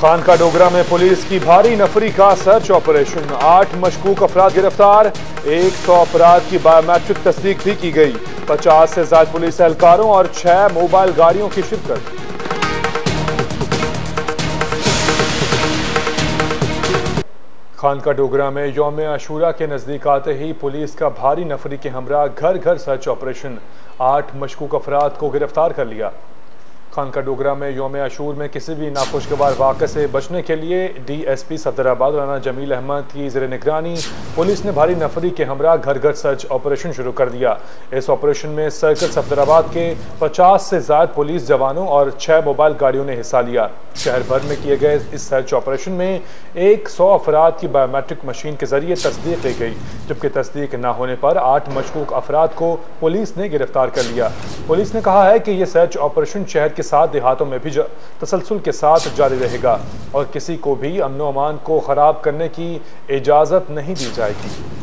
खानका डोगरा में पुलिस की भारी नफरी का सर्च ऑपरेशन। 8 मशकूक अफराद गिरफ्तार। 100 अफराद की बायोमेट्रिक तस्दीक भी की गई। 50 से ज्यादा पुलिस एहलकारों और 6 मोबाइल गाड़ियों की शिरकत। खानका डोगरा में यौम आशूरा के नजदीक आते ही पुलिस का भारी नफरी के हमरा घर घर सर्च ऑपरेशन। 8 मशकूक अफराद को गिरफ्तार कर लिया। खानका डोगरा में यौम आशूर में किसी भी नाखुशगवार वाक़े से बचने के लिए DSP सफदराबाद राना जमील अहमद की ज़ेर निगरानी पुलिस ने भारी नफरी के हमरा घर घर सर्च ऑपरेशन शुरू कर दिया। इस ऑपरेशन में सर्कल सफदराबाद के 50 से ज़ायद पुलिस जवानों और 6 मोबाइल गाड़ियों ने हिस्सा लिया। शहर भर में किए गए इस सर्च ऑपरेशन में 100 अफराद की बायोमेट्रिक मशीन के जरिए तस्दीक ली गई, जबकि तस्दीक न होने पर 8 मशकूक अफराद को पुलिस ने गिरफ्तार कर लिया। पुलिस ने कहा है कि यह सर्च ऑपरेशन शहर के साथ देहातों में भी तसलसल के साथ जारी रहेगा और किसी को भी अमन अमान को खराब करने की इजाजत नहीं दी जाएगी।